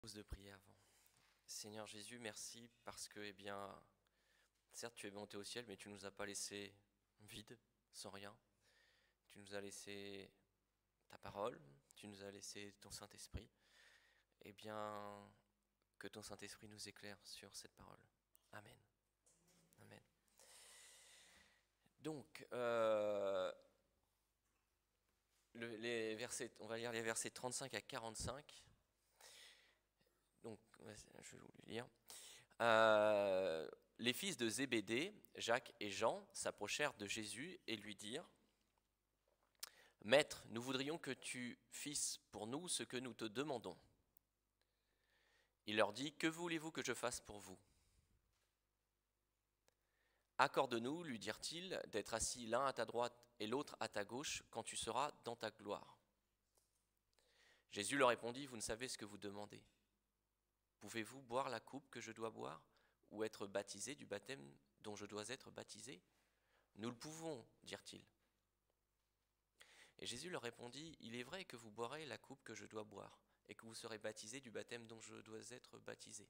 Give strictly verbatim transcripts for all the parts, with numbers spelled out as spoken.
De prier avant. Seigneur Jésus, merci parce que, eh bien, certes tu es monté au ciel, mais tu ne nous as pas laissé vides, sans rien. Tu nous as laissé ta parole, tu nous as laissé ton Saint-Esprit. Eh bien, que ton Saint-Esprit nous éclaire sur cette parole. Amen. Amen. Donc, euh, le, les versets, on va lire les versets trente-cinq à quarante-cinq. Donc, je vais vous les lire. Euh, les fils de Zébédée, Jacques et Jean, s'approchèrent de Jésus et lui dirent : « Maître, nous voudrions que tu fisses pour nous ce que nous te demandons. » Il leur dit : « Que voulez-vous que je fasse pour vous ? » « Accorde-nous, lui dirent-ils, d'être assis l'un à ta droite et l'autre à ta gauche quand tu seras dans ta gloire. » Jésus leur répondit : « Vous ne savez ce que vous demandez. Pouvez-vous boire la coupe que je dois boire ou être baptisé du baptême dont je dois être baptisé ? » « Nous le pouvons, dirent-ils. Et Jésus leur répondit : « Il est vrai que vous boirez la coupe que je dois boire et que vous serez baptisés du baptême dont je dois être baptisé.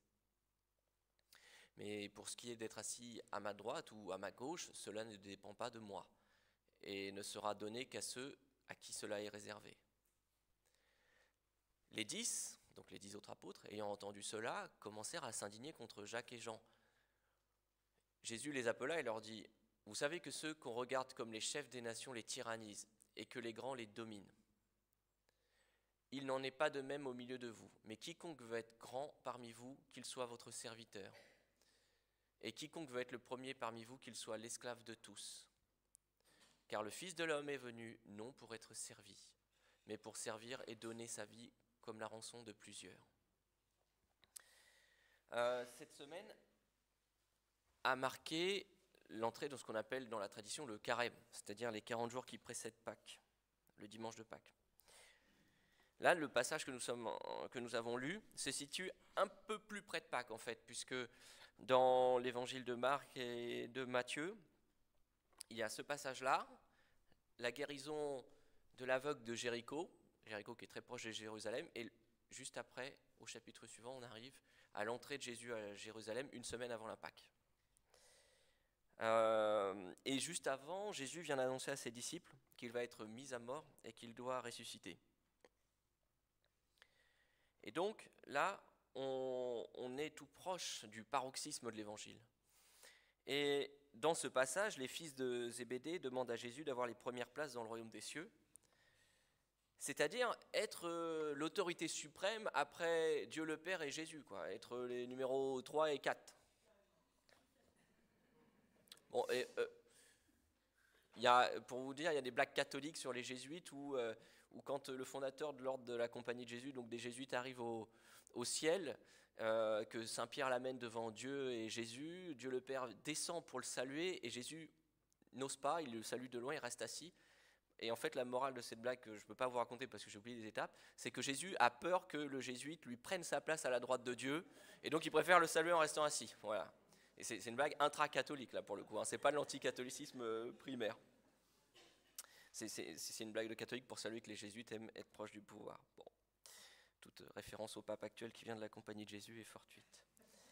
Mais pour ce qui est d'être assis à ma droite ou à ma gauche, cela ne dépend pas de moi et ne sera donné qu'à ceux à qui cela est réservé. » Les dix, donc les dix autres apôtres, ayant entendu cela, commencèrent à s'indigner contre Jacques et Jean. Jésus les appela et leur dit : « Vous savez que ceux qu'on regarde comme les chefs des nations les tyrannisent et que les grands les dominent. Il n'en est pas de même au milieu de vous, mais quiconque veut être grand parmi vous, qu'il soit votre serviteur. Et quiconque veut être le premier parmi vous, qu'il soit l'esclave de tous. Car le Fils de l'homme est venu non pour être servi, mais pour servir et donner sa vie comme la rançon de plusieurs. » Euh, cette semaine a marqué l'entrée de ce qu'on appelle dans la tradition le carême, c'est-à-dire les quarante jours qui précèdent Pâques, le dimanche de Pâques. Là, le passage que nous, sommes, que nous avons lu se situe un peu plus près de Pâques, en fait, puisque dans l'évangile de Marc et de Matthieu, il y a ce passage-là, la guérison de l'aveugle de Jéricho, Jéricho qui est très proche de Jérusalem, et juste après, au chapitre suivant, on arrive à l'entrée de Jésus à Jérusalem, une semaine avant la Pâques. Euh, et juste avant, Jésus vient d'annoncer à ses disciples qu'il va être mis à mort et qu'il doit ressusciter. Et donc là, on, on est tout proche du paroxysme de l'évangile. Et dans ce passage, les fils de Zébédée demandent à Jésus d'avoir les premières places dans le royaume des cieux, c'est-à-dire être l'autorité suprême après Dieu le Père et Jésus, quoi, être les numéros trois et quatre. Bon, et, euh, y a, pour vous dire, il y a des blagues catholiques sur les jésuites où, euh, où quand le fondateur de l'ordre de la Compagnie de Jésus, donc des jésuites, arrive au, au ciel, euh, que Saint Pierre l'amène devant Dieu et Jésus, Dieu le Père descend pour le saluer et Jésus n'ose pas, il le salue de loin, il reste assis. Et en fait, la morale de cette blague, que je ne peux pas vous raconter parce que j'ai oublié les étapes, c'est que Jésus a peur que le jésuite lui prenne sa place à la droite de Dieu, et donc il préfère le saluer en restant assis. Voilà. Et c'est, c'est une blague intra-catholique, là, pour le coup. Hein. Ce n'est pas de l'anticatholicisme primaire. C'est, c'est, c'est une blague de catholique pour saluer que les jésuites aiment être proches du pouvoir. Bon. Toute référence au pape actuel qui vient de la Compagnie de Jésus est fortuite.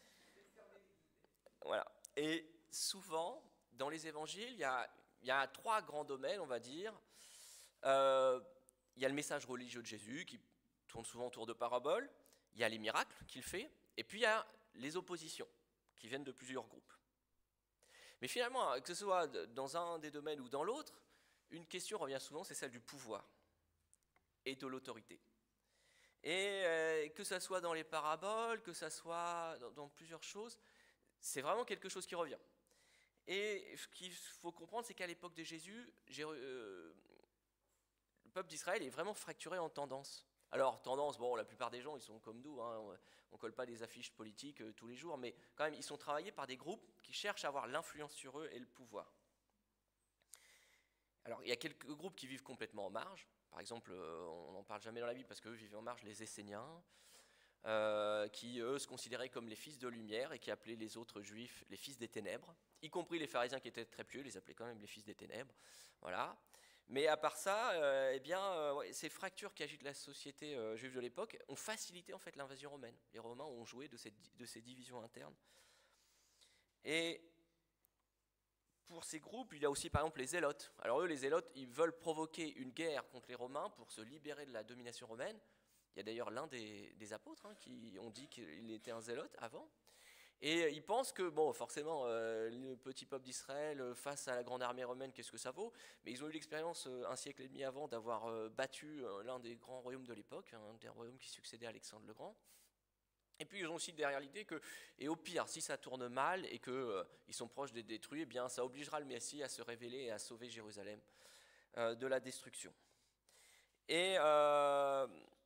Voilà. Et souvent, dans les évangiles, il y a, il y a trois grands domaines, on va dire. Euh, il y a le message religieux de Jésus, qui tourne souvent autour de paraboles. Il y a les miracles qu'il fait. Et puis, il y a les oppositions, qui viennent de plusieurs groupes. Mais finalement, que ce soit dans un des domaines ou dans l'autre, une question revient souvent, c'est celle du pouvoir et de l'autorité. Et euh, que ça soit dans les paraboles, que ça soit dans, dans plusieurs choses, c'est vraiment quelque chose qui revient. Et ce qu'il faut comprendre, c'est qu'à l'époque de Jésus, euh, le peuple d'Israël est vraiment fracturé en tendances. Alors, tendance, bon, la plupart des gens, ils sont comme nous, hein, on ne colle pas des affiches politiques euh, tous les jours, mais quand même, ils sont travaillés par des groupes qui cherchent à avoir l'influence sur eux et le pouvoir. Alors, il y a quelques groupes qui vivent complètement en marge. Par exemple, euh, on n'en parle jamais dans la Bible parce qu'eux vivaient en marge, les Esséniens, euh, qui, eux, se considéraient comme les fils de lumière et qui appelaient les autres juifs les fils des ténèbres, y compris les pharisiens qui étaient très pieux, ils les appelaient quand même les fils des ténèbres. Voilà. Mais à part ça, euh, eh bien, euh, ouais, ces fractures qui agitent la société euh, juive de l'époque ont facilité en fait l'invasion romaine. Les Romains ont joué de, cette, de ces divisions internes. Et pour ces groupes, il y a aussi par exemple les zélotes. Alors eux, les zélotes, ils veulent provoquer une guerre contre les Romains pour se libérer de la domination romaine. Il y a d'ailleurs l'un des, des apôtres hein, qui ont dit qu'il était un zélote avant. Et ils pensent que, bon, forcément, euh, le petit peuple d'Israël, face à la grande armée romaine, qu'est-ce que ça vaut? Mais ils ont eu l'expérience, euh, un siècle et demi avant, d'avoir euh, battu euh, l'un des grands royaumes de l'époque, un des royaumes qui succédait à Alexandre le Grand. Et puis ils ont aussi derrière l'idée que, et au pire, si ça tourne mal et qu'ils euh, sont proches d'être détruits, eh bien ça obligera le Messie à se révéler et à sauver Jérusalem euh, de la destruction. Et euh,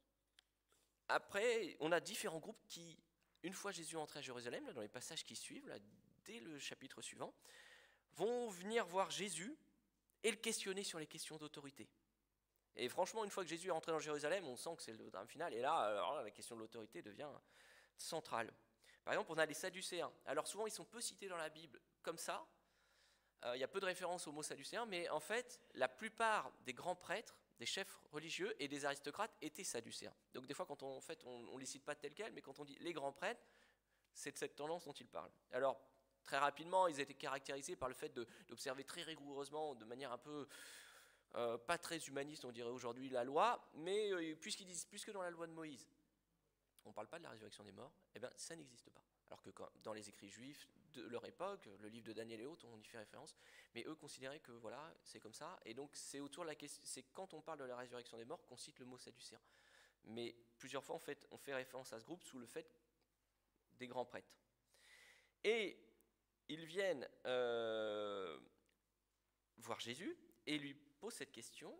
après, on a différents groupes qui, une fois Jésus entré à Jérusalem, là, dans les passages qui suivent, là, dès le chapitre suivant, vont venir voir Jésus et le questionner sur les questions d'autorité. Et franchement, une fois que Jésus est entré dans Jérusalem, on sent que c'est le drame final. Et là, alors là la question de l'autorité devient centrale. Par exemple, on a les Sadducéens. Alors souvent, ils sont peu cités dans la Bible comme ça. Euh, il y a peu de références au mot Sadducéen, mais en fait, la plupart des grands prêtres, des chefs religieux et des aristocrates étaient Sadducéens. Donc des fois, quand on, en fait, on ne les cite pas tels quels, mais quand on dit les grands prêtres, c'est de cette tendance dont ils parlent. Alors, très rapidement, ils étaient caractérisés par le fait de, d'observer très rigoureusement, de manière un peu euh, pas très humaniste, on dirait aujourd'hui, la loi, mais euh, puisqu'ils disent, puisque dans la loi de Moïse, on ne parle pas de la résurrection des morts, eh bien, ça n'existe pas. Alors que quand, dans les écrits juifs de leur époque, le livre de Daniel et autres, on y fait référence, mais eux considéraient que voilà, c'est comme ça, et donc c'est autour de la question, c'est quand on parle de la résurrection des morts qu'on cite le mot sadducéen. Mais plusieurs fois, en fait, on fait référence à ce groupe sous le fait des grands prêtres. Et ils viennent euh, voir Jésus et lui posent cette question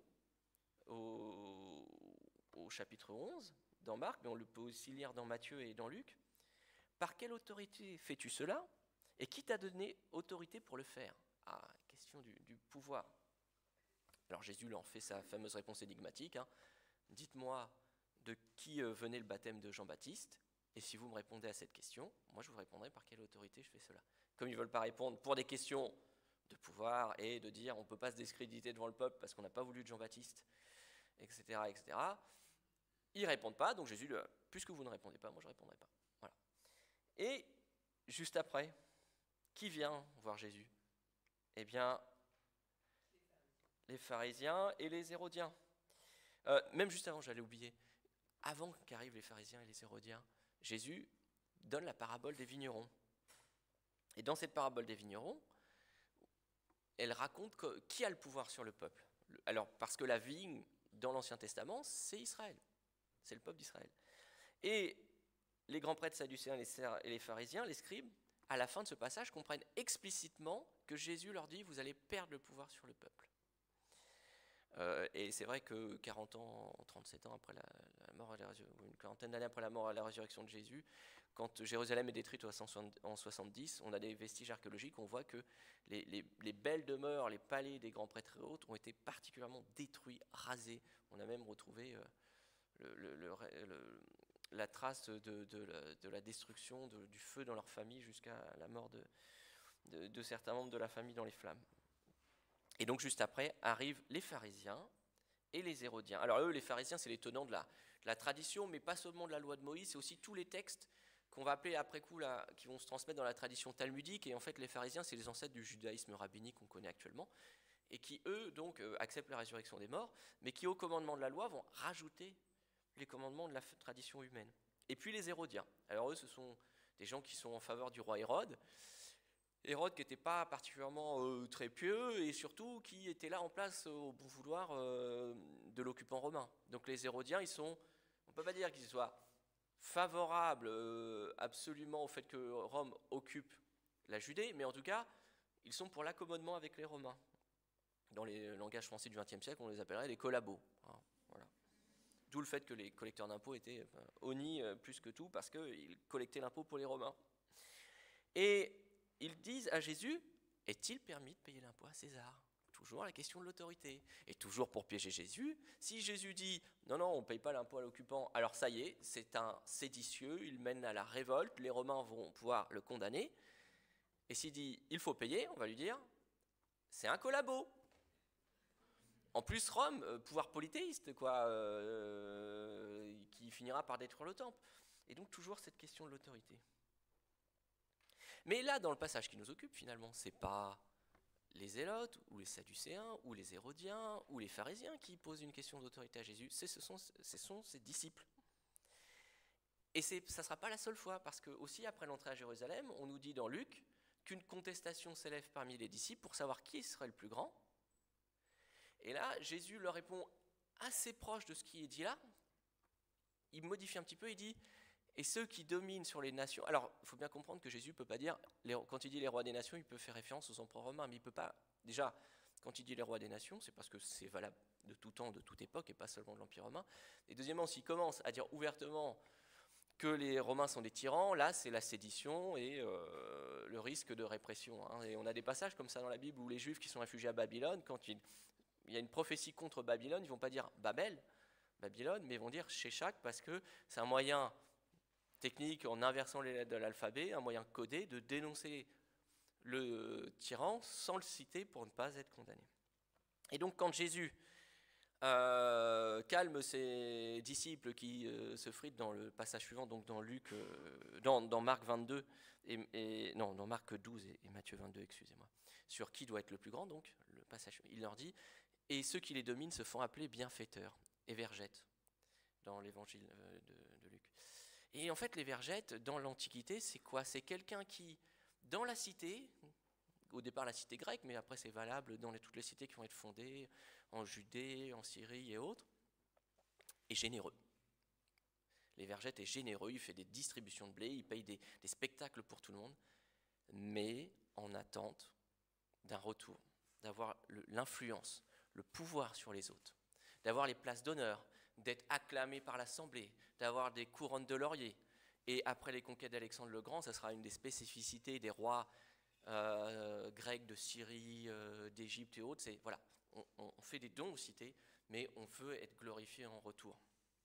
au, au chapitre onze dans Marc, mais on le peut aussi lire dans Matthieu et dans Luc. Par quelle autorité fais-tu cela? Et qui t'a donné autorité pour le faire? Ah, question du, du pouvoir. Alors Jésus leur fait sa fameuse réponse énigmatique. Hein. Dites-moi de qui venait le baptême de Jean-Baptiste, et si vous me répondez à cette question, moi je vous répondrai par quelle autorité je fais cela. Comme ils ne veulent pas répondre pour des questions de pouvoir et de dire on ne peut pas se discréditer devant le peuple parce qu'on n'a pas voulu de Jean-Baptiste, et cetera, et cetera, ils ne répondent pas, donc Jésus, puisque vous ne répondez pas, moi je ne répondrai pas. Voilà. Et juste après, qui vient voir Jésus? Eh bien, les pharisiens et les hérodiens. Euh, même juste avant, j'allais oublier, avant qu'arrivent les pharisiens et les hérodiens, Jésus donne la parabole des vignerons. Et dans cette parabole des vignerons, elle raconte que, qui a le pouvoir sur le peuple. Alors, parce que la vigne, dans l'Ancien Testament, c'est Israël. C'est le peuple d'Israël. Et les grands prêtres sadducéens et les pharisiens, les scribes, à la fin de ce passage, comprennent explicitement que Jésus leur dit « vous allez perdre le pouvoir sur le peuple ». Euh, et c'est vrai que quarante ans, trente-sept ans après la, la mort, la, une quarantaine d'années après la mort et la résurrection de Jésus, quand Jérusalem est détruite en soixante-dix, on a des vestiges archéologiques, on voit que les, les, les belles demeures, les palais des grands prêtres et autres ont été particulièrement détruits, rasés. On a même retrouvé euh, le, le, le, le, la trace de, de, la, de la destruction, de, du feu dans leur famille jusqu'à la mort de, de, de certains membres de la famille dans les flammes. Et donc juste après arrivent les pharisiens et les hérodiens. Alors eux, les pharisiens, c'est les tenants de la, de la tradition, mais pas seulement de la loi de Moïse, c'est aussi tous les textes qu'on va appeler après coup, là, qui vont se transmettre dans la tradition talmudique. Et en fait, les pharisiens, c'est les ancêtres du judaïsme rabbinique qu'on connaît actuellement, et qui, eux, donc, euh, acceptent la résurrection des morts, mais qui, au commandement de la loi, vont rajouter les commandements de la tradition humaine. Et puis les hérodiens. Alors eux, ce sont des gens qui sont en faveur du roi Hérode, Hérode qui n'était pas particulièrement euh, très pieux et surtout qui était là en place euh, au bon vouloir euh, de l'occupant romain. Donc les Hérodiens, ils sont, on ne peut pas dire qu'ils soient favorables euh, absolument au fait que Rome occupe la Judée, mais en tout cas, ils sont pour l'accommodement avec les Romains. Dans les langages français du vingtième siècle, on les appellerait les collabos. Hein, voilà. D'où le fait que les collecteurs d'impôts étaient euh, honnis euh, plus que tout parce qu'ils collectaient l'impôt pour les Romains. Et ils disent à Jésus, est-il permis de payer l'impôt à César? Toujours la question de l'autorité. Et toujours pour piéger Jésus, si Jésus dit, non, non, on ne paye pas l'impôt à l'occupant, alors ça y est, c'est un séditieux, il mène à la révolte, les Romains vont pouvoir le condamner. Et s'il dit, il faut payer, on va lui dire, c'est un collabo. En plus, Rome, euh, pouvoir polythéiste, quoi, euh, qui finira par détruire le temple. Et donc toujours cette question de l'autorité. Mais là, dans le passage qui nous occupe, finalement, c'est pas les Zélotes, ou les Sadducéens, ou les Hérodiens, ou les pharisiens qui posent une question d'autorité à Jésus, ce sont, ce sont ses disciples. Et ça ne sera pas la seule fois, parce que aussi après l'entrée à Jérusalem, on nous dit dans Luc qu'une contestation s'élève parmi les disciples pour savoir qui serait le plus grand. Et là, Jésus leur répond assez proche de ce qui est dit là. Il modifie un petit peu, il dit « Et ceux qui dominent sur les nations… » Alors, il faut bien comprendre que Jésus ne peut pas dire, les, quand il dit les rois des nations, il peut faire référence aux empereurs romains, mais il ne peut pas… Déjà, quand il dit les rois des nations, c'est parce que c'est valable de tout temps, de toute époque, et pas seulement de l'Empire romain. Et deuxièmement, s'il commence à dire ouvertement que les Romains sont des tyrans, là, c'est la sédition et euh, le risque de répression. Hein. Et on a des passages comme ça dans la Bible où les Juifs qui sont réfugiés à Babylone, quand il, il y a une prophétie contre Babylone, ils ne vont pas dire Babel, Babylone, mais ils vont dire Sheshak, parce que c'est un moyen technique, en inversant les lettres de l'alphabet, un moyen codé de dénoncer le tyran sans le citer pour ne pas être condamné. Et donc quand Jésus euh, calme ses disciples qui euh, se fritent dans le passage suivant, donc dans Luc, euh, dans, dans Marc vingt-deux, et, et, non, dans Marc douze et, et Matthieu vingt-deux, excusez-moi, sur qui doit être le plus grand, donc le passage, il leur dit, et ceux qui les dominent se font appeler bienfaiteurs, évergètes, dans l'évangile de, de Luc. Et en fait, l'évergète, dans l'Antiquité, c'est quoi? C'est quelqu'un qui, dans la cité, au départ la cité grecque, mais après c'est valable dans les, toutes les cités qui vont être fondées en Judée, en Syrie et autres, est généreux. L'évergète est généreux, il fait des distributions de blé, il paye des, des spectacles pour tout le monde, mais en attente d'un retour, d'avoir le, l'influence, le pouvoir sur les autres, d'avoir les places d'honneur, d'être acclamé par l'Assemblée, d'avoir des couronnes de laurier. Et après les conquêtes d'Alexandre le Grand, ça sera une des spécificités des rois euh, grecs de Syrie, euh, d'Égypte et autres. C'est, voilà, on, on fait des dons aux cités, mais on veut être glorifié en retour.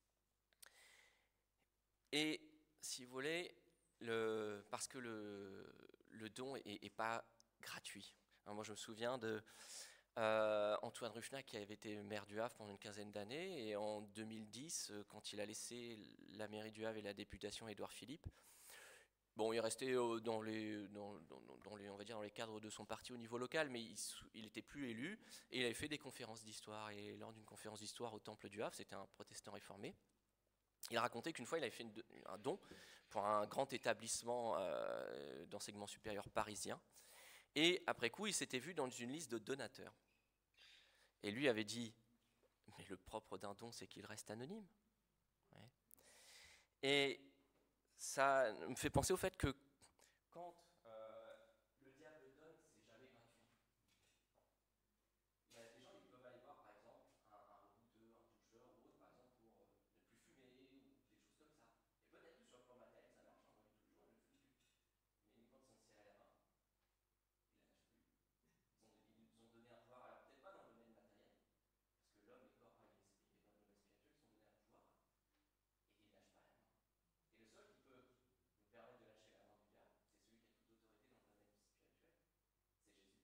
Et si vous voulez, le, parce que le, le don n'est pas gratuit. Alors moi je me souviens de Euh, Antoine Ruffnac, qui avait été maire du Havre pendant une quinzaine d'années, et en deux mille dix, quand il a laissé la mairie du Havre et la députation à Édouard Philippe, bon, il restait dans les, dans, dans, dans les, on va dire, dans les cadres de son parti au niveau local, mais il n'était plus élu, et il avait fait des conférences d'histoire. Et lors d'une conférence d'histoire au Temple du Havre, c'était un protestant réformé, il racontait qu'une fois, il avait fait une, un don pour un grand établissement euh, d'enseignement supérieur parisien, et après coup, il s'était vu dans une liste de donateurs. Et lui avait dit, mais le propre d'un don, c'est qu'il reste anonyme. Ouais. Et ça me fait penser au fait que quand euh, le diable donne, c'est jamais gratuit. Il y a des gens qui peuvent aller voir, par exemple, un, un rebouteux, un toucheur ou autre, par exemple, pour euh, ne plus fumer ou des choses comme ça. Et peut-être que sur le plan matériel, ça marche, hein, moi j'ai toujours, il ne fume plus. Mais une fois qu'ils sont serrés la main, ils la lâchent plus. Ils ont, ils nous ont donné un pouvoir, alors peut-être pas dans le domaine matériel, parce que l'homme est corps, âme et esprit, mais dans le domaine spirituel, ils sont donnés un pouvoir et ils ne lâchent pas la main. Et le seul qui peut nous permettre de lâcher la main du diable, c'est celui qui a toute autorité dans le domaine spirituel, c'est Jésus.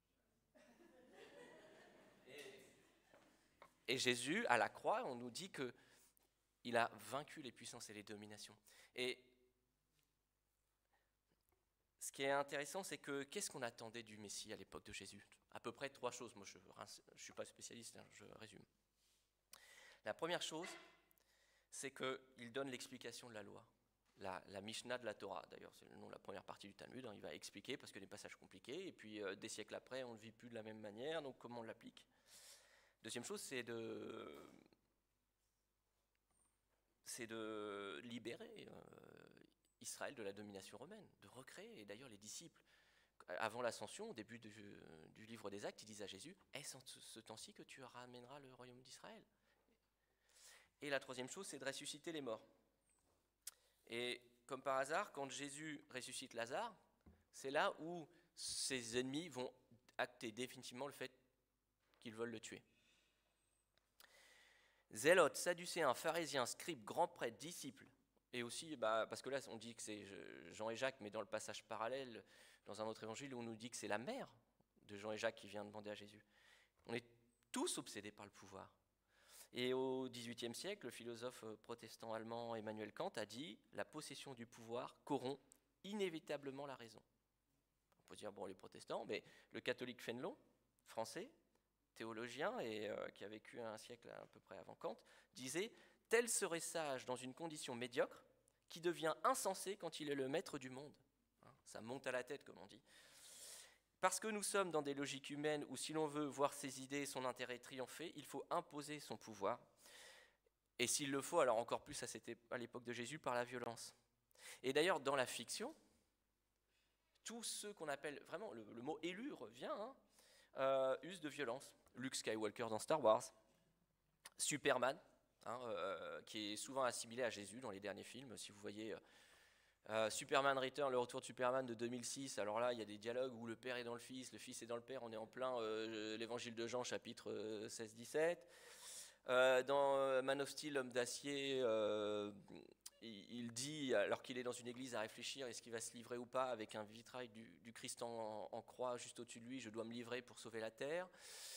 Et, et Jésus, à la croix, on nous dit qu'il a vaincu les puissances et les dominations. Et ce qui est intéressant, c'est que qu'est-ce qu'on attendait du Messie à l'époque de Jésus? À peu près trois choses. Moi, je ne suis pas spécialiste, hein, je résume. La première chose, c'est qu'il donne l'explication de la loi. La, la Mishnah de la Torah, d'ailleurs, c'est le nom de la première partie du Talmud. Hein, il va expliquer parce que des passages compliqués, et puis euh, des siècles après, on ne vit plus de la même manière, donc comment on l'applique? Deuxième chose, c'est de, c'est de libérer euh, Israël de la domination romaine, de recréer. Et d'ailleurs, les disciples, avant l'ascension, au début du, du livre des Actes, ils disent à Jésus, est-ce en ce temps-ci que tu ramèneras le royaume d'Israël? Et la troisième chose, c'est de ressusciter les morts. Et comme par hasard, quand Jésus ressuscite Lazare, c'est là où ses ennemis vont acter définitivement le fait qu'ils veulent le tuer. Zélotes, sadducéens, pharisiens, scribes, grands prêtres, disciples, et aussi, bah, parce que là on dit que c'est Jean et Jacques, mais dans le passage parallèle, dans un autre évangile, on nous dit que c'est la mère de Jean et Jacques qui vient demander à Jésus. On est tous obsédés par le pouvoir. Et au dix-huitième siècle, le philosophe protestant allemand Emmanuel Kant a dit « La possession du pouvoir corrompt inévitablement la raison ». On peut dire, bon, les protestants, mais le catholique Fénelon, français, théologien, et euh, qui a vécu un siècle à peu près avant Kant, disait « Tel serait sage dans une condition médiocre, qui devient insensé quand il est le maître du monde. » Ça monte à la tête, comme on dit. Parce que nous sommes dans des logiques humaines où si l'on veut voir ses idées et son intérêt triompher, il faut imposer son pouvoir. Et s'il le faut, alors encore plus à l'époque de Jésus, par la violence. Et d'ailleurs, dans la fiction, tous ceux qu'on appelle, vraiment, le, le mot élu revient, hein, euh, usent de violence. Luke Skywalker dans Star Wars, Superman, hein, euh, qui est souvent assimilé à Jésus dans les derniers films. Si vous voyez euh, Superman Return, le retour de Superman de deux mille six, alors là, il y a des dialogues où le père est dans le fils, le fils est dans le père, on est en plein euh, l'évangile de Jean, chapitre euh, seize dix-sept. Euh, dans Man of Steel, l'homme d'acier, euh, il, il dit, alors qu'il est dans une église à réfléchir, est-ce qu'il va se livrer ou pas, avec un vitrail du, du Christ en, en croix juste au-dessus de lui, je dois me livrer pour sauver la terre.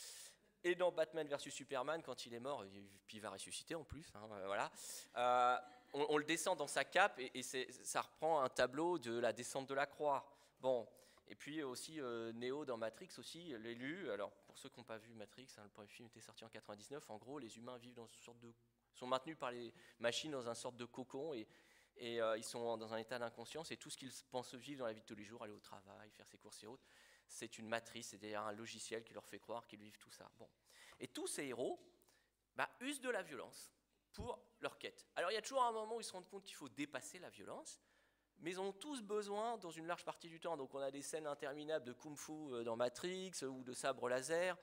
Et dans Batman versus Superman, quand il est mort, il, puis il va ressusciter en plus, hein, voilà, euh, on, on le descend dans sa cape et, et ça reprend un tableau de la descente de la croix. Bon, et puis aussi euh, Neo dans Matrix aussi, l'élu. Alors pour ceux qui n'ont pas vu Matrix, hein, le premier film était sorti en quatre-vingt-dix-neuf. En gros, les humains vivent dans une sorte de, sont maintenus par les machines dans une sorte de cocon et, et euh, ils sont dans un état d'inconscience et tout ce qu'ils pensent vivre dans la vie de tous les jours, aller au travail, faire ses courses et autres, c'est une matrice, c'est-à-dire un logiciel qui leur fait croire qu'ils vivent tout ça. Bon. Et tous ces héros bah, usent de la violence pour leur quête. Alors il y a toujours un moment où ils se rendent compte qu'il faut dépasser la violence, mais ils ont tous besoin dans une large partie du temps. Donc on a des scènes interminables de kung-fu dans Matrix, ou de sabre laser,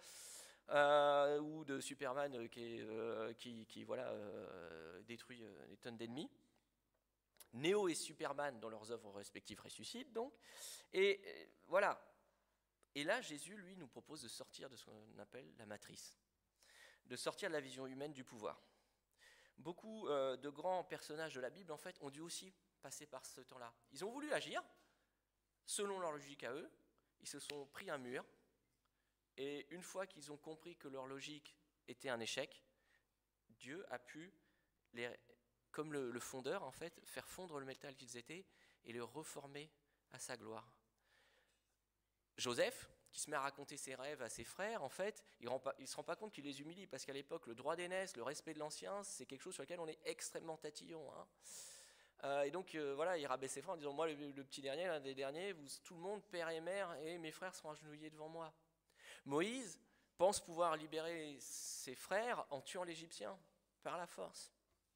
euh, ou de Superman qui, est, euh, qui, qui voilà, euh, détruit euh, des tonnes d'ennemis. Neo et Superman, dans leurs œuvres respectives, ressuscitent donc. Et euh, voilà. Et là, Jésus, lui, nous propose de sortir de ce qu'on appelle la matrice, de sortir de la vision humaine du pouvoir. Beaucoup euh, de grands personnages de la Bible, en fait, ont dû aussi passer par ce temps-là. Ils ont voulu agir, selon leur logique à eux, ils se sont pris un mur, et une fois qu'ils ont compris que leur logique était un échec, Dieu a pu, les, comme le, le fondeur, en fait, faire fondre le métal qu'ils étaient et les reformer à sa gloire. Joseph, qui se met à raconter ses rêves à ses frères, en fait, il ne se rend pas compte qu'il les humilie, parce qu'à l'époque, le droit d'aînesse, le respect de l'ancien, c'est quelque chose sur lequel on est extrêmement tatillon. Hein. Euh, et donc, euh, voilà, il rabaisse ses frères en disant, moi, le, le petit dernier, l'un des derniers, vous, tout le monde, père et mère, et mes frères sont agenouillés devant moi. Moïse pense pouvoir libérer ses frères en tuant l'Égyptien, par la force.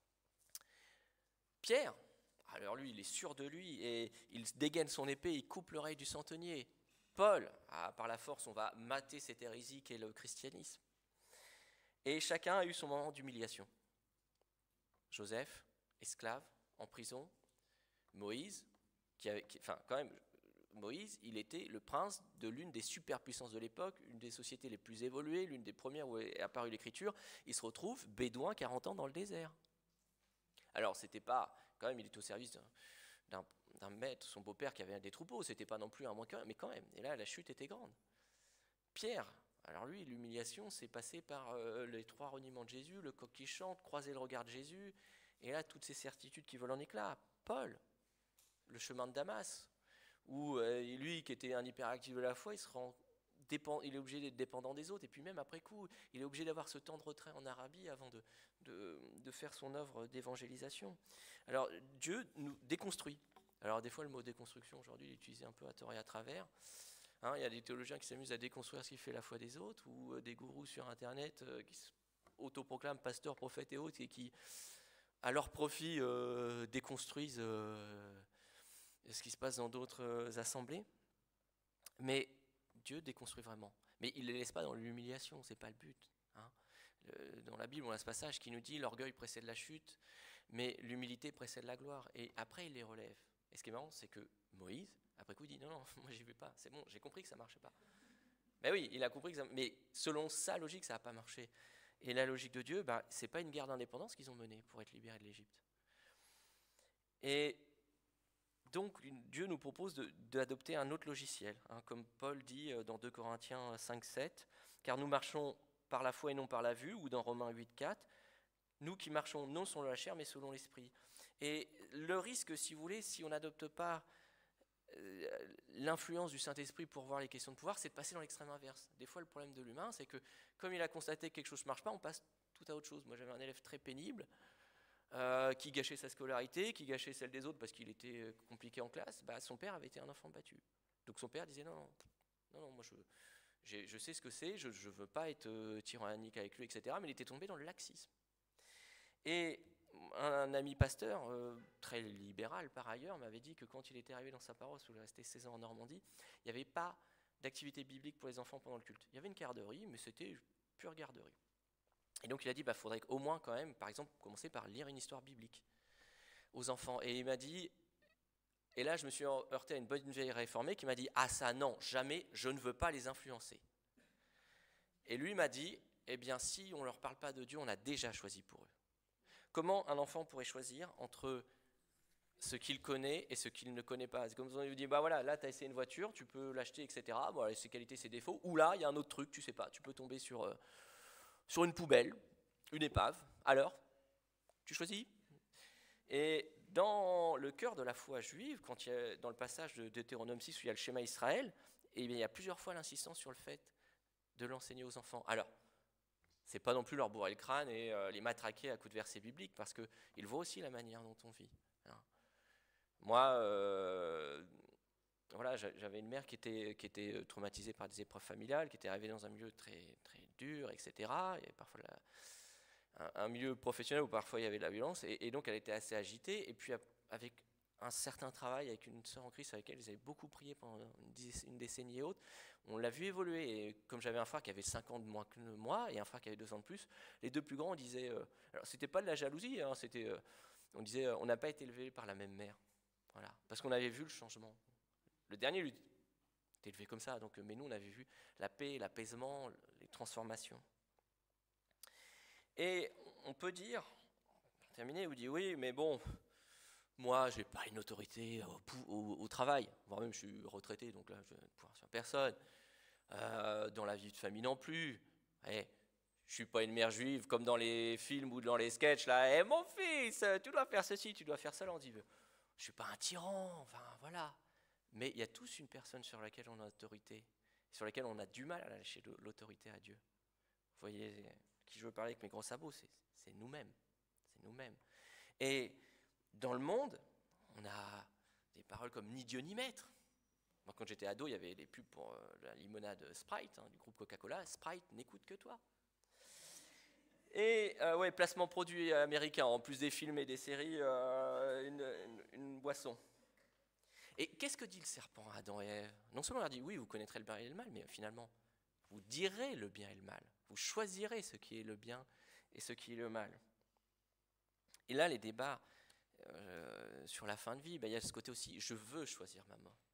Pierre, alors lui, il est sûr de lui, et il dégaine son épée, il coupe l'oreille du centenier. Paul, ah, par la force, on va mater cette hérésie qu'est le christianisme. Et chacun a eu son moment d'humiliation. Joseph, esclave, en prison. Moïse, qui avait, qui, enfin, quand même, Moïse, il était le prince de l'une des superpuissances de l'époque, une des sociétés les plus évoluées, l'une des premières où est apparue l'écriture. Il se retrouve bédouin quarante ans dans le désert. Alors, c'était pas, quand même, il était au service d'un d'un maître, son beau-père qui avait des troupeaux, c'était pas non plus un moins qu'un, mais quand même, et là la chute était grande. Pierre, alors lui, l'humiliation, c'est passé par euh, les trois reniements de Jésus, le coq qui chante, croiser le regard de Jésus, et là toutes ces certitudes qui volent en éclats. Paul, le chemin de Damas, où euh, lui qui était un hyperactif de la foi, il, se rend dépend, il est obligé d'être dépendant des autres, et puis même après coup, il est obligé d'avoir ce temps de retrait en Arabie avant de, de, de faire son œuvre d'évangélisation. Alors Dieu nous déconstruit. Alors des fois le mot déconstruction aujourd'hui il est utilisé un peu à tort et à travers. Hein, il y a des théologiens qui s'amusent à déconstruire ce qui fait la foi des autres, ou euh, des gourous sur internet euh, qui s'autoproclament pasteurs, prophètes et autres, et qui à leur profit euh, déconstruisent euh, ce qui se passe dans d'autres euh, assemblées. Mais Dieu déconstruit vraiment. Mais il ne les laisse pas dans l'humiliation, ce n'est pas le but. Hein. Le, dans la Bible, on a ce passage qui nous dit l'orgueil précède la chute, mais l'humilité précède la gloire. Et après, il les relève. Et ce qui est marrant, c'est que Moïse, après coup, il dit non, non, moi j'y vais pas, c'est bon, j'ai compris que ça ne marchait pas. Mais oui, il a compris que ça, mais selon sa logique, ça n'a pas marché. Et la logique de Dieu, bah, ce n'est pas une guerre d'indépendance qu'ils ont menée pour être libérés de l'Égypte. Et donc, Dieu nous propose de, d'adopter un autre logiciel, hein, comme Paul dit dans deux Corinthiens cinq sept, car nous marchons par la foi et non par la vue, ou dans Romains huit, quatre, nous qui marchons non selon la chair, mais selon l'esprit. Et le risque, si vous voulez, si on n'adopte pas euh, l'influence du Saint-Esprit pour voir les questions de pouvoir, c'est de passer dans l'extrême inverse. Des fois, le problème de l'humain, c'est que comme il a constaté que quelque chose ne marche pas, on passe tout à autre chose. Moi, j'avais un élève très pénible, euh, qui gâchait sa scolarité, qui gâchait celle des autres parce qu'il était compliqué en classe. Bah, son père avait été un enfant battu. Donc son père disait non, non, non, non moi je, je sais ce que c'est, je ne veux pas être euh, tyrannique avec lui, et cetera. Mais il était tombé dans le laxisme. Et un, un ami pasteur, euh, très libéral par ailleurs, m'avait dit que quand il était arrivé dans sa paroisse, où il restait seize ans en Normandie, il n'y avait pas d'activité biblique pour les enfants pendant le culte. Il y avait une garderie, mais c'était pure garderie. Et donc il a dit, bah, faudrait au moins quand même, par exemple, commencer par lire une histoire biblique aux enfants. Et il m'a dit, et là je me suis heurté à une bonne vieille réformée qui m'a dit, ah ça non, jamais, je ne veux pas les influencer. Et lui m'a dit, eh bien si on ne leur parle pas de Dieu, on a déjà choisi pour eux. Comment un enfant pourrait choisir entre ce qu'il connaît et ce qu'il ne connaît pas? C'est comme si on lui dit, bah voilà, là tu as essayé une voiture, tu peux l'acheter, et cetera. Bon, ses qualités, ses défauts. Ou là, il y a un autre truc, tu sais pas, tu peux tomber sur, euh, sur une poubelle, une épave. Alors, tu choisis? Et dans le cœur de la foi juive, quand il y a, dans le passage de Deutéronome six où il y a le schéma Israël, eh bien, il y a plusieurs fois l'insistance sur le fait de l'enseigner aux enfants. Alors, c'est pas non plus leur bourrer le crâne et euh, les matraquer à coups de versets bibliques, parce qu'ils voient aussi la manière dont on vit. Hein. Moi, euh, voilà, j'avais une mère qui était, qui était traumatisée par des épreuves familiales, qui était arrivée dans un milieu très, très dur, et cetera. Il y avait parfois la, un, un milieu professionnel où parfois il y avait de la violence, et, et donc elle était assez agitée. Et puis avec un certain travail avec une sœur en Christ avec laquelle ils avaient beaucoup prié pendant une, une décennie et autres, on l'a vu évoluer. Et comme j'avais un frère qui avait cinq ans de moins que moi et un frère qui avait deux ans de plus, les deux plus grands, on disait, euh, alors c'était pas de la jalousie, hein, c'était, euh, on disait, euh, on n'a pas été élevé par la même mère, voilà, parce qu'on avait vu le changement. Le dernier, lui, était élevé comme ça, donc, mais nous, on avait vu la paix, l'apaisement, les transformations. Et on peut dire, pour terminer, vous dites, oui, mais bon, moi, je n'ai pas une autorité au, au, au travail, voire même je suis retraité, donc là, je ne pouvoir sur personne. Euh, dans la vie de famille non plus. Eh, je ne suis pas une mère juive comme dans les films ou dans les sketchs, là, eh, mon fils, tu dois faire ceci, tu dois faire cela. On dit, je ne suis pas un tyran, enfin, voilà. Mais il y a tous une personne sur laquelle on a autorité, sur laquelle on a du mal à lâcher l'autorité à Dieu. Vous voyez, qui je veux parler avec mes gros sabots, c'est nous-mêmes. C'est nous-mêmes. Et dans le monde, on a des paroles comme ni Dieu ni maître. Moi, quand j'étais ado, il y avait des pubs pour euh, la limonade Sprite, hein, du groupe Coca-Cola. Sprite n'écoute que toi. Et euh, ouais, placement produit américain, en plus des films et des séries, euh, une, une, une boisson. Et qu'est-ce que dit le serpent à Adam et Ève? Non seulement il leur dit, oui, vous connaîtrez le bien et le mal, mais finalement, vous direz le bien et le mal. Vous choisirez ce qui est le bien et ce qui est le mal. Et là, les débats euh, sur la fin de vie, ben, il y a ce côté aussi, je veux choisir ma mort.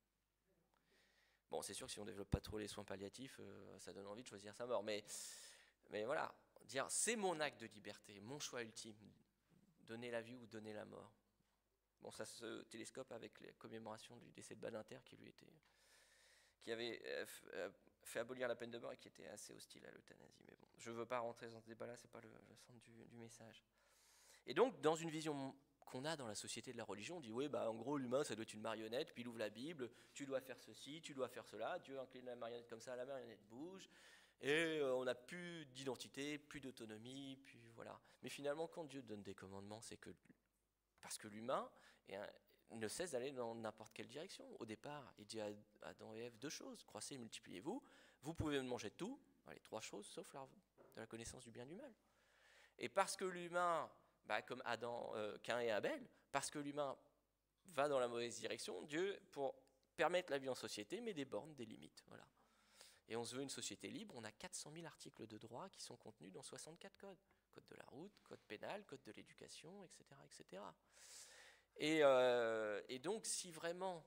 Bon, c'est sûr que si on ne développe pas trop les soins palliatifs, euh, ça donne envie de choisir sa mort. Mais, mais voilà, dire c'est mon acte de liberté, mon choix ultime, donner la vie ou donner la mort. Bon, ça se télescope avec les commémorations du décès de Badinter qui lui était, qui avait euh, fait abolir la peine de mort et qui était assez hostile à l'euthanasie. Mais bon, je ne veux pas rentrer dans ce débat-là, c'est pas le, le centre du, du message. Et donc, dans une vision qu'on a dans la société de la religion, on dit oui, bah en gros l'humain ça doit être une marionnette, puis il ouvre la Bible, tu dois faire ceci, tu dois faire cela, Dieu incline la marionnette comme ça, la marionnette bouge, et euh, on n'a plus d'identité, plus d'autonomie, puis voilà. Mais finalement, quand Dieu donne des commandements, c'est que parce que l'humain ne cesse d'aller dans n'importe quelle direction. Au départ, il dit à Adam et Ève deux choses, croissez et multipliez-vous, vous pouvez manger de tout, les trois choses, sauf l'arbre de la connaissance du bien et du mal. Et parce que l'humain, bah, comme Adam, euh, Cain et Abel, parce que l'humain va dans la mauvaise direction, Dieu, pour permettre la vie en société, met des bornes, des limites. Voilà. Et on se veut une société libre, on a quatre cent mille articles de droit qui sont contenus dans soixante-quatre codes. Code de la route, code pénal, code de l'éducation, et cetera et cetera. Et, euh, et donc, si vraiment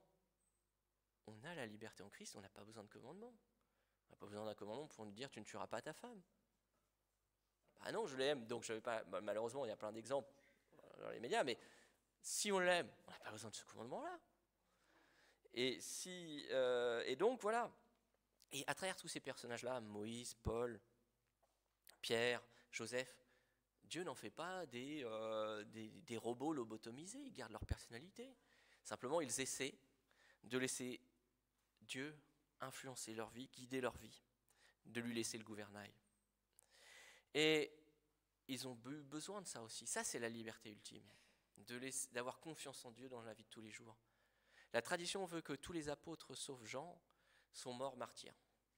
on a la liberté en Christ, on n'a pas besoin de commandement. On n'a pas besoin d'un commandement pour nous dire tu ne tueras pas ta femme. Ah non, je l'aime, donc je vais pas. Malheureusement, il y a plein d'exemples dans les médias, mais si on l'aime, on n'a pas besoin de ce commandement-là. Et si, euh, et donc voilà. Et à travers tous ces personnages-là, Moïse, Paul, Pierre, Joseph, Dieu n'en fait pas des, euh, des, des robots lobotomisés, ils gardent leur personnalité. Simplement, ils essaient de laisser Dieu influencer leur vie, guider leur vie, de lui laisser le gouvernail. Et ils ont eu besoin de ça aussi. Ça, c'est la liberté ultime, de laisser, d'avoir confiance en Dieu dans la vie de tous les jours. La tradition veut que tous les apôtres, sauf Jean, sont morts martyrs.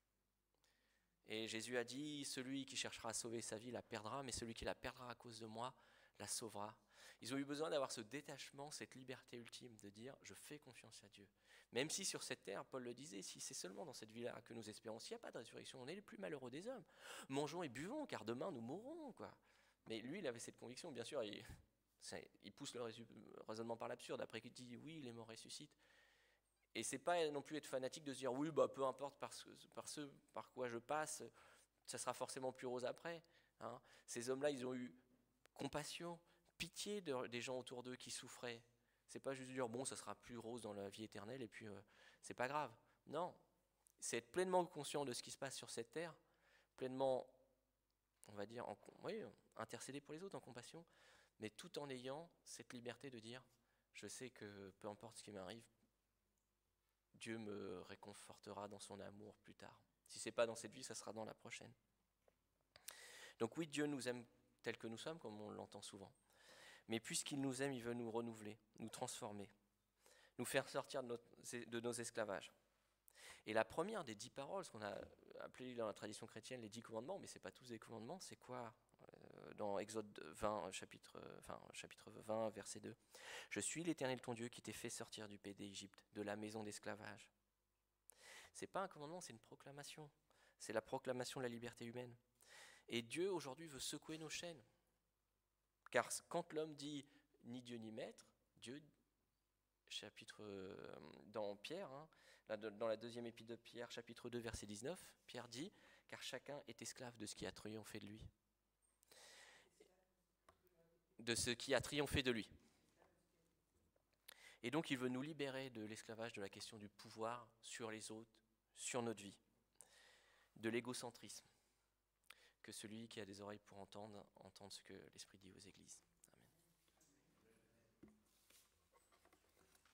Et Jésus a dit, celui qui cherchera à sauver sa vie la perdra, mais celui qui la perdra à cause de moi la sauvera. Ils ont eu besoin d'avoir ce détachement, cette liberté ultime de dire, je fais confiance à Dieu. Même si sur cette terre, Paul le disait, si c'est seulement dans cette vie-là que nous espérons, s'il n'y a pas de résurrection, on est les plus malheureux des hommes. Mangeons et buvons, car demain nous mourrons, quoi. Mais lui, il avait cette conviction, bien sûr, il, il pousse le raisonnement par l'absurde, après qu'il dit, oui, les morts ressuscitent. Et c'est pas non plus être fanatique de se dire oui, bah, peu importe par ce, par ce par quoi je passe, ça sera forcément plus rose après. Hein. Ces hommes-là, ils ont eu compassion, pitié de, des gens autour d'eux qui souffraient. C'est pas juste dire bon, ça sera plus rose dans la vie éternelle et puis euh, c'est pas grave. Non, c'est être pleinement conscient de ce qui se passe sur cette terre, pleinement, on va dire, en, oui, intercéder pour les autres en compassion, mais tout en ayant cette liberté de dire je sais que peu importe ce qui m'arrive, Dieu me réconfortera dans son amour plus tard. Si ce n'est pas dans cette vie, ça sera dans la prochaine. Donc oui, Dieu nous aime tels que nous sommes, comme on l'entend souvent. Mais puisqu'il nous aime, il veut nous renouveler, nous transformer, nous faire sortir de, notre, de nos esclavages. Et la première des dix paroles, ce qu'on a appelé dans la tradition chrétienne les dix commandements, mais ce n'est pas tous des commandements, c'est quoi ? Dans Exode vingt, chapitre, enfin, chapitre vingt, verset deux. « Je suis l'Éternel ton Dieu qui t'ai fait sortir du pays d'Égypte, de la maison d'esclavage. » Ce n'est pas un commandement, c'est une proclamation. C'est la proclamation de la liberté humaine. Et Dieu, aujourd'hui, veut secouer nos chaînes. Car quand l'homme dit « ni Dieu ni maître », Dieu, chapitre, dans Pierre, hein, dans la deuxième épître de Pierre, chapitre deux, verset dix-neuf, Pierre dit « car chacun est esclave de ce qui a triomphé de lui. » De ce qui a triomphé de lui. Et donc il veut nous libérer de l'esclavage, de la question du pouvoir sur les autres, sur notre vie, de l'égocentrisme. Que celui qui a des oreilles pour entendre, entende ce que l'Esprit dit aux églises.